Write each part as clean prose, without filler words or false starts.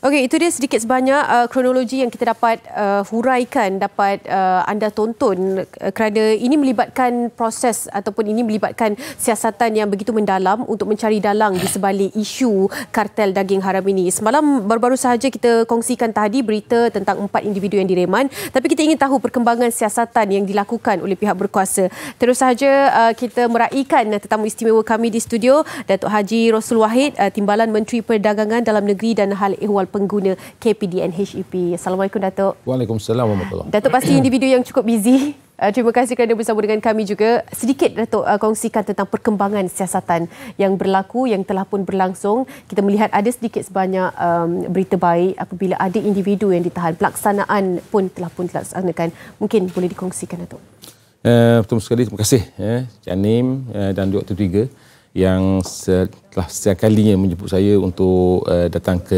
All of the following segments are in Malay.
Okey, itu dia sedikit sebanyak kronologi yang kita dapat huraikan, dapat anda tonton kerana ini melibatkan proses ataupun ini melibatkan siasatan yang begitu mendalam untuk mencari dalang di sebalik isu kartel daging haram ini. Semalam baru-baru sahaja kita kongsikan tadi berita tentang 4 individu yang direman, tapi kita ingin tahu perkembangan siasatan yang dilakukan oleh pihak berkuasa. Terus sahaja kita meraihkan tetamu istimewa kami di studio, Datuk Haji Rossul Wahid, Timbalan Menteri Perdagangan Dalam Negeri dan Hal Ehwal Pengguna KPDN HEP. Assalamualaikum Datuk. Waalaikumsalam warahmatullahi. Datuk pasti individu yang cukup busy. Terima kasih kerana bersama dengan kami juga. Sedikit Datuk kongsikan tentang perkembangan siasatan yang berlaku, yang telah pun berlangsung. Kita melihat ada sedikit sebanyak berita baik apabila ada individu yang ditahan. Pelaksanaan pun telah dilaksanakan. Mungkin boleh dikongsikan Datuk. Betul sekali. Terima kasih Cik Anim dan Dr. Tiga yang telah setiap kalinya menjemput saya untuk datang ke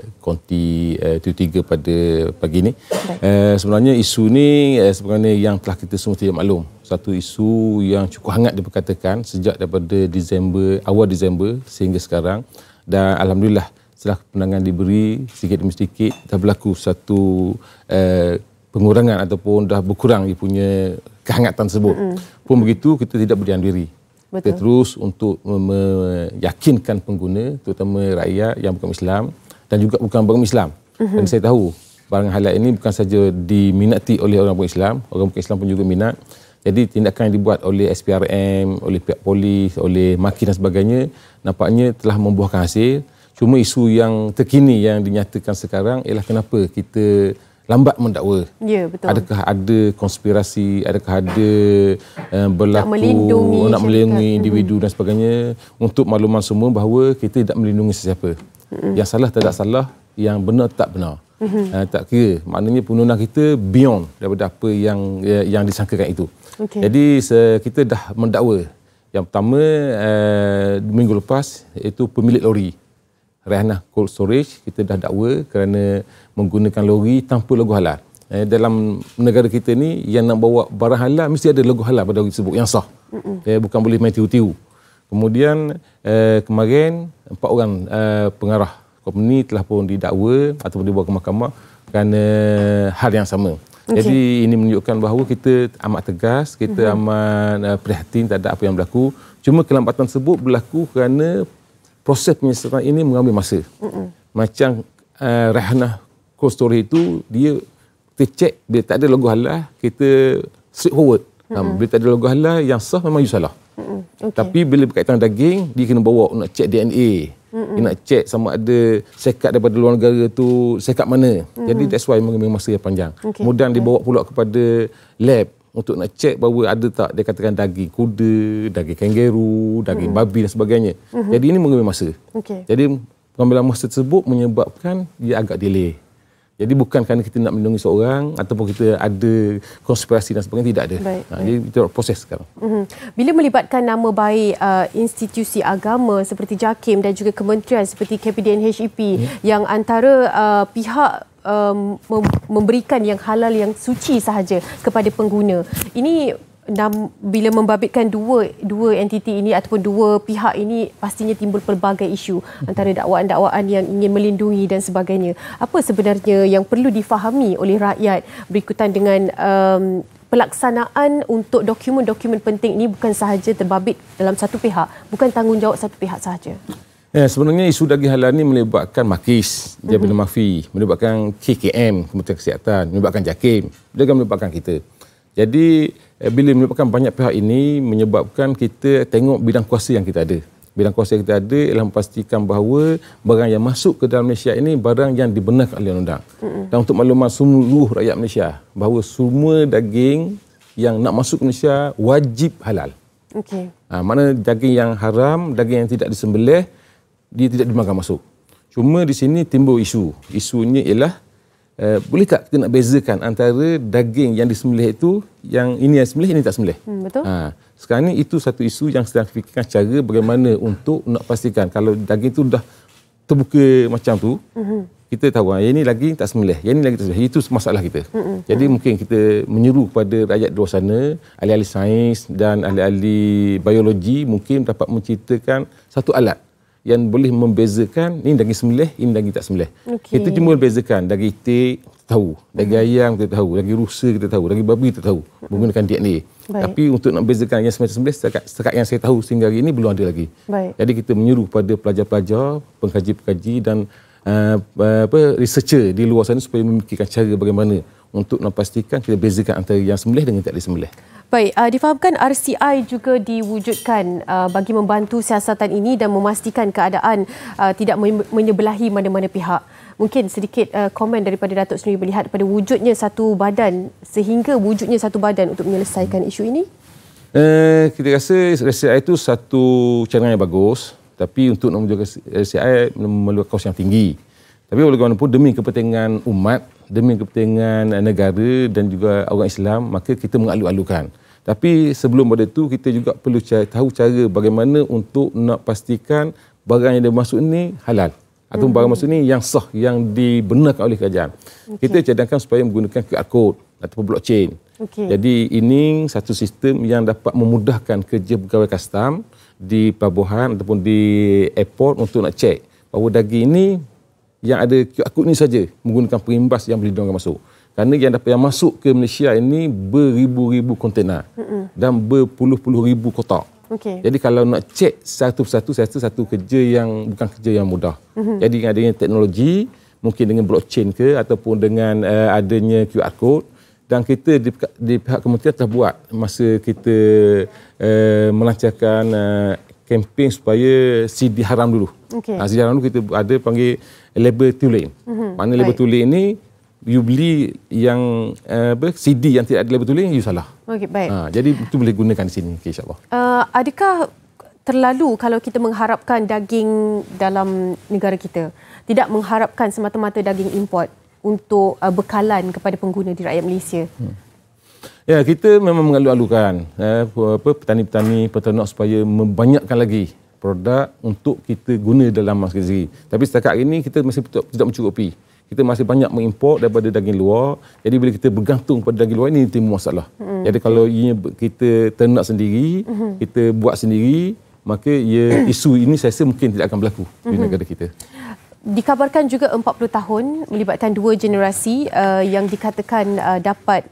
konti Tiga pada pagi ini. Sebenarnya isu ni sebenarnya yang telah kita semua tidak maklum. Satu isu yang cukup hangat diperkatakan sejak daripada awal Disember sehingga sekarang. Dan Alhamdulillah setelah penanganan diberi sedikit demi sedikit dah berlaku satu pengurangan ataupun dah berkurang dia punya kehangatan tersebut. Pun begitu kita tidak berdiam diri. Betul. Kita terus untuk meyakinkan pengguna, terutama rakyat yang bukan Islam dan juga bukan beragama Islam. Dan saya tahu barang halal ini bukan saja diminati oleh orang bukan Islam, orang bukan Islam pun juga minat. Jadi tindakan yang dibuat oleh SPRM, oleh pihak polis, oleh MAKI dan sebagainya nampaknya telah membuahkan hasil. Cuma isu yang terkini yang dinyatakan sekarang ialah kenapa kita lambat mendakwa. Ya, betul. Adakah ada konspirasi, adakah ada berlaku nak melindungi individu dan sebagainya. Untuk makluman semua bahawa kita tidak melindungi sesiapa. Yang salah tidak salah, yang benar tak benar. Tak kira. Maknanya penggunaan kita beyond daripada apa yang disangkakan itu. Okay. Jadi kita dah mendakwa. Yang pertama minggu lepas iaitu pemilik lori Raihanah Cold Storage, kita dah dakwa kerana menggunakan lori tanpa logo halal. Dalam negara kita ni yang nak bawa barang halal mesti ada logo halal pada lori tersebut yang sah. Bukan boleh main tiu-tiu. Kemudian kemarin 4 orang pengarah company telah pun didakwa ataupun dibawa ke mahkamah kerana hal yang sama. Okay. Jadi ini menunjukkan bahawa kita amat tegas, kita amat prihatin terhadap apa yang berlaku. Cuma kelambatan tersebut berlaku kerana proses penyiasatan ini mengambil masa. Macam Raihanah Cold Storage itu, kita cek bila tak ada logo halal, kita straight forward. Bila tak ada logo halal, yang sah memang you salah. Okay. Tapi bila berkaitan daging, dia kena bawa nak cek DNA. Dia nak cek sama ada sekat daripada luar negara tu, sekat mana. Jadi that's why mengambil masa yang panjang. Okay. Kemudian dibawa pula kepada lab untuk nak cek bahawa ada tak dia katakan daging kuda, daging kangaroo, daging babi dan sebagainya. Jadi ini mengambil masa. Okay. Jadi pengambilan masa tersebut menyebabkan dia agak delay. Jadi bukan kerana kita nak melindungi seorang ataupun kita ada konspirasi dan sebagainya, tidak ada. Jadi kita proses sekarang. Bila melibatkan nama baik institusi agama seperti JAKIM dan juga kementerian seperti KPDN HEP yang antara pihak memberikan yang halal, yang suci sahaja kepada pengguna. Ini bila membabitkan dua entiti ini ataupun dua pihak ini, pastinya timbul pelbagai isu antara dakwaan-dakwaan yang ingin melindungi dan sebagainya. Apa sebenarnya yang perlu difahami oleh rakyat berikutan dengan pelaksanaan untuk dokumen-dokumen penting ini bukan sahaja terbabit dalam satu pihak, bukan tanggungjawab satu pihak sahaja? Sebenarnya isu daging halal ini melibatkan MAKIS, Jabatan Mafi, melibatkan KKM, Kementerian Kesihatan, melibatkan JAKIM, juga melibatkan kita. Jadi bila melibatkan banyak pihak ini menyebabkan kita tengok bidang kuasa yang kita ada. Bidang kuasa yang kita ada ialah memastikan bahawa barang yang masuk ke dalam Malaysia ini barang yang dibenarkan oleh undang. Dan untuk makluman seluruh rakyat Malaysia bahawa semua daging yang nak masuk ke Malaysia wajib halal. Okay. Mana daging yang haram, daging yang tidak disembelih, dia tidak dimakan masuk. Cuma di sini timbul isu. Isunya ialah bolehkah kita nak bezakan antara daging yang disembelih itu, yang ini yang sembelih, ini tak sembelih. Betul. Sekarang ni itu satu isu yang sedang fikirkan cara bagaimana untuk nak pastikan kalau daging itu dah terbuka macam tu, kita tahu yang ini lagi tak sembelih, yang ini lagi tak sembelih. Itu masalah kita. Jadi mungkin kita menyeru kepada rakyat di luar sana, ahli-ahli sains dan ahli-ahli biologi mungkin dapat menciptakan satu alat yang boleh membezakan ini daging sembelih, ini daging tak sembelih. Kita cuma bezakan daging itik tahu, daging ayam kita tahu, daging rusa kita tahu, daging babi kita tahu menggunakan DNA. Tapi untuk nak bezakan yang sembelih setakat yang saya tahu sehingga hari ini belum ada lagi. Jadi kita menyeru pada pelajar-pelajar, pengkaji-pengkaji dan researcher di luar sana supaya memikirkan cara bagaimana untuk memastikan kita bezakan antara yang sembelih dengan tak disembelih. Baik, difahamkan RCI juga diwujudkan bagi membantu siasatan ini dan memastikan keadaan tidak menyebelahi mana-mana pihak. Mungkin sedikit komen daripada Datuk sendiri melihat pada wujudnya satu badan sehingga wujudnya satu badan untuk menyelesaikan isu ini? Kita rasa RCI itu satu cadangan yang bagus, tapi untuk mewujudkan RCI memerlukan kos yang tinggi. Tapi bagaimanapun demi kepentingan umat, demi kepentingan negara dan juga orang Islam, maka kita mengalu-alukan. Tapi sebelum pada itu, kita juga perlu tahu cara bagaimana untuk nak pastikan barang yang dia masuk ini halal. Atau barang masuk ini yang sah, yang dibenarkan oleh kerajaan. Kita cadangkan supaya menggunakan QR code ataupun blockchain. Jadi ini satu sistem yang dapat memudahkan kerja pegawai custom di pelabuhan ataupun di airport untuk nak cek bahawa daging ini yang ada QR code ini saja menggunakan perimbas yang boleh diorang masuk. Kerana yang masuk ke Malaysia ini beribu-ribu kontena dan berpuluh-puluh ribu kotak. Jadi kalau nak cek satu persatu, saya rasa satu kerja yang bukan kerja yang mudah. Jadi dengan adanya teknologi, mungkin dengan blockchain ke ataupun dengan adanya QR code, dan kita di pihak kementerian telah buat masa kita melancarkan kempen supaya CD haram dulu. CD haram dulu kita ada panggil label tulen. Mana label tulen ini you beli yang CD yang tidak ada label tulen, you salah. Jadi itu boleh gunakan di sini, insyaAllah. Adakah terlalu kalau kita mengharapkan daging dalam negara kita, tidak mengharapkan semata-mata daging import untuk bekalan kepada pengguna di rakyat Malaysia? Ya, kita memang mengalu-alukan petani-petani, peternak supaya membanyakkan lagi produk untuk kita guna dalam masa sendiri. Tapi setakat ini kita masih tidak mencukupi. Kita masih banyak mengimport daripada daging luar. Jadi bila kita bergantung pada daging luar ini timbul masalah. Jadi kalau kita ternak sendiri, kita buat sendiri, maka isu ini saya rasa mungkin tidak akan berlaku di negara kita. Dikabarkan juga 40 tahun melibatkan dua generasi yang dikatakan dapat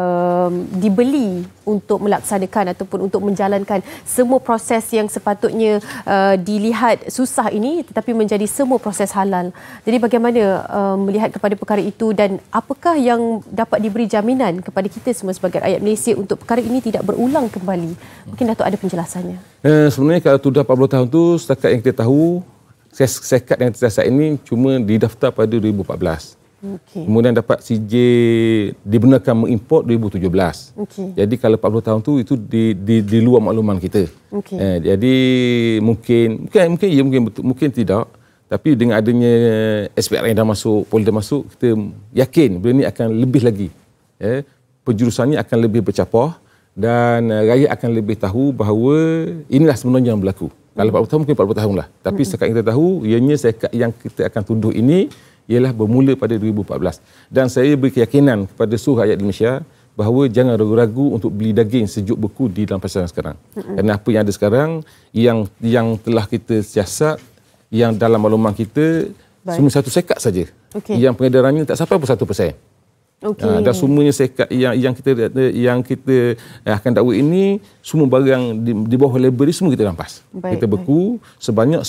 dibeli untuk melaksanakan ataupun untuk menjalankan semua proses yang sepatutnya dilihat susah ini tetapi menjadi semua proses halal. Jadi bagaimana melihat kepada perkara itu dan apakah yang dapat diberi jaminan kepada kita semua sebagai rakyat Malaysia untuk perkara ini tidak berulang kembali? Mungkin Datuk ada penjelasannya. Sebenarnya kalau sudah 40 tahun tu setakat yang kita tahu, sekat yang tersiasat ini cuma didaftar pada 2014. Kemudian dapat CJ dibenarkan mengimport 2017. Jadi kalau 40 tahun tu itu di luar makluman kita. Jadi mungkin betul, mungkin tidak. Tapi dengan adanya SPR yang dah masuk, poli dah masuk, kita yakin benda ni akan lebih lagi. Penjurusannya akan lebih bercapah dan rakyat akan lebih tahu bahawa inilah sebenarnya yang berlaku. Kalau 40 tahun mungkin 40 tahun lah. Tapi sekarang kita tahu, ianya sekat yang kita akan tuduh ini ialah bermula pada 2014. Dan saya beri keyakinan kepada seluruh rakyat Malaysia bahawa jangan ragu-ragu untuk beli daging sejuk beku di dalam pasaran sekarang. Kerana apa yang ada sekarang, yang telah kita siasat, yang dalam makluman kita, semua satu sekat saja. Yang pengedarannya tak sampai pun 1%. Dan semuanya sekat yang kita akan dakwa ini, semua barang di bawah label ini semua kita rampas. Kita beku sebanyak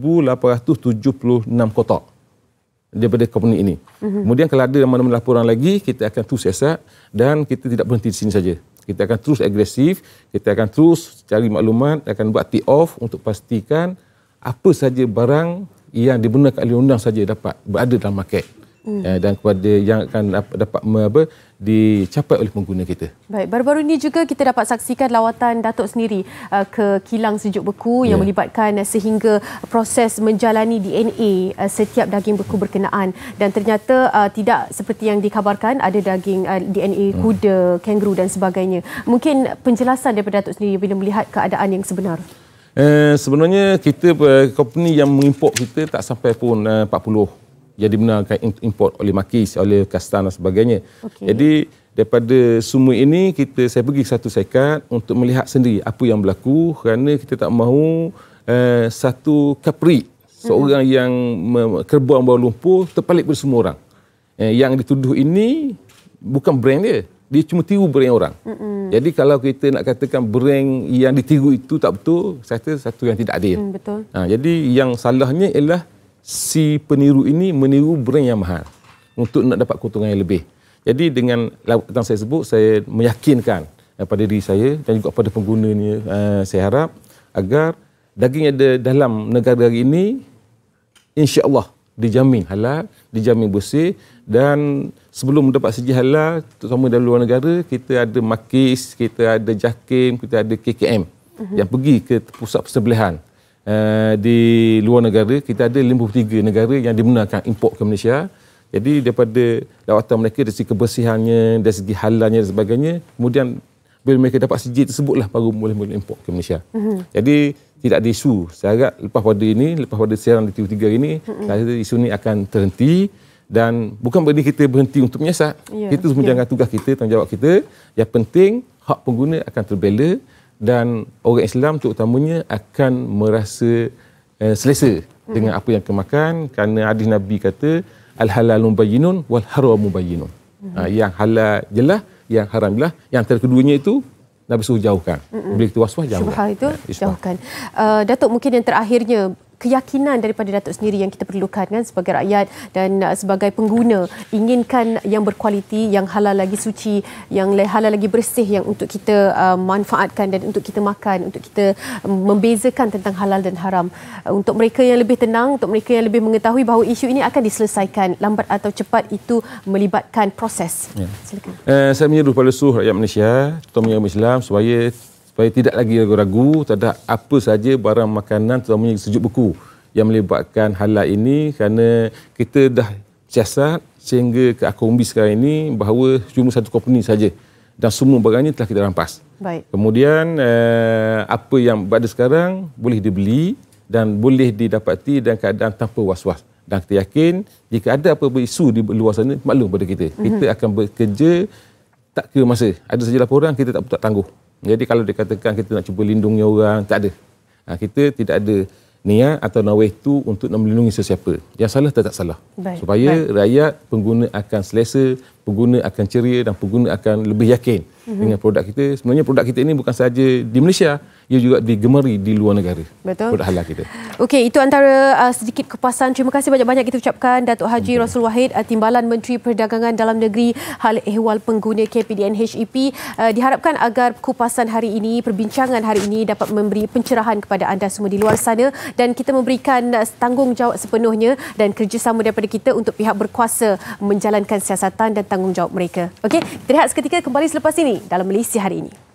10,876 kotak daripada company ini. Kemudian kalau ada mana-mana laporan lagi, kita akan terus siasat dan kita tidak berhenti di sini saja. Kita akan terus agresif, kita akan terus cari maklumat, akan buat tee off untuk pastikan apa saja barang yang dibenarkan oleh undang saja dapat berada dalam market. Dan kepada yang akan dapat dicapai oleh pengguna kita. Baik, baru-baru ini juga kita dapat saksikan lawatan Datuk sendiri ke kilang sejuk beku yang melibatkan sehingga proses menjalani DNA setiap daging beku berkenaan dan ternyata tidak seperti yang dikabarkan ada daging DNA kuda, kangaroo dan sebagainya. Mungkin penjelasan daripada Datuk sendiri bila melihat keadaan yang sebenar. Sebenarnya kita company yang mengimport kita tak sampai pun 40 yang dibenarkan import oleh Makis, oleh Kastan dan sebagainya. Jadi daripada semua ini saya pergi satu sekat untuk melihat sendiri apa yang berlaku kerana kita tak mahu satu kaprik Seorang yang kerbau bawah lumpur terpalit pada semua orang. Yang dituduh ini bukan brand dia. Dia cuma tiru brand orang. Jadi kalau kita nak katakan brand yang ditiru itu tak betul, saya kata satu yang tidak adil. Betul. Jadi yang salahnya ialah si peniru ini meniru brand yang mahal untuk nak dapat keuntungan yang lebih. Jadi dengan yang saya sebut, saya meyakinkan pada diri saya dan juga pada penggunanya, saya harap agar daging yang ada dalam negara hari ini insya-Allah dijamin halal, dijamin bersih, dan sebelum mendapat sijil halal, terutama dari luar negara, kita ada Makis, kita ada JAKIM, kita ada KKM yang pergi ke pusat persembelihan di luar negara. Kita ada 53 negara yang dibenarkan import ke Malaysia. Jadi daripada lawatan mereka dari segi kebersihannya, dari segi halalnya dan sebagainya, kemudian bila mereka dapat sijil tersebutlah baru boleh import ke Malaysia. Jadi tidak ada isu. Saya harap lepas pada siaran di TV3 ini, saya rasa isu ini akan terhenti, dan bukan berarti kita berhenti untuk menyiasat. Kita menjalankan tugas kita, tanggungjawab kita. Yang penting hak pengguna akan terbela dan orang Islam terutamanya akan merasa selesa dengan apa yang kemakan, kerana hadis Nabi kata al-halalu bayyinun wal haramu bayyinun. Yang halal jelas, yang haram jelas, yang antara keduanya itu Nabi suruh jauhkan. Bila kita was-was, jauhkan. Syubhah itu jauhkan. Datuk, mungkin yang terakhirnya, keyakinan daripada Datuk sendiri yang kita perlukan kan sebagai rakyat dan sebagai pengguna, inginkan yang berkualiti, yang halal lagi suci, yang halal lagi bersih, yang untuk kita manfaatkan dan untuk kita makan, untuk kita membezakan tentang halal dan haram. Untuk mereka yang lebih tenang, untuk mereka yang lebih mengetahui bahawa isu ini akan diselesaikan lambat atau cepat, itu melibatkan proses. Silakan. Saya menyeru pada seluruh rakyat Malaysia, terutamanya Islam, supaya tidak lagi ragu-ragu terhadap apa saja barang makanan, terutamanya sejuk beku yang melibatkan halal ini, kerana kita dah siasat sehingga ke akar umbi sekarang ini bahawa cuma satu company saja dan semua barangnya telah kita rampas. Baik. Kemudian apa yang pada sekarang boleh dibeli dan boleh didapati dalam keadaan tanpa was-was. Dan kita yakin jika ada apa-apa isu di luar sana, maklum pada kita. Kita akan bekerja tak kira masa. Ada saja laporan, kita tak tangguh. Jadi kalau dikatakan kita nak cuba lindungi orang, tak ada. Kita tidak ada niat atau nawai itu untuk nak melindungi sesiapa. Yang salah tetap salah. Supaya rakyat, pengguna akan selesa, pengguna akan ceria dan pengguna akan lebih yakin dengan produk kita. Sebenarnya produk kita ini bukan sahaja di Malaysia, ia juga digemari di luar negara. Betul. Produk halal kita. Okey, itu antara sedikit kupasan. Terima kasih banyak-banyak kita ucapkan Datuk Haji Rasul Wahid, Timbalan Menteri Perdagangan Dalam Negeri, Hal Ehwal Pengguna KPDN HEP. Diharapkan agar kupasan hari ini, perbincangan hari ini dapat memberi pencerahan kepada anda semua di luar sana, dan kita memberikan tanggungjawab sepenuhnya dan kerjasama daripada kita untuk pihak berkuasa menjalankan siasatan dan tanggungjawab mereka. Okey, kita rehat seketika, kembali selepas ini dalam Malaysia Hari Ini.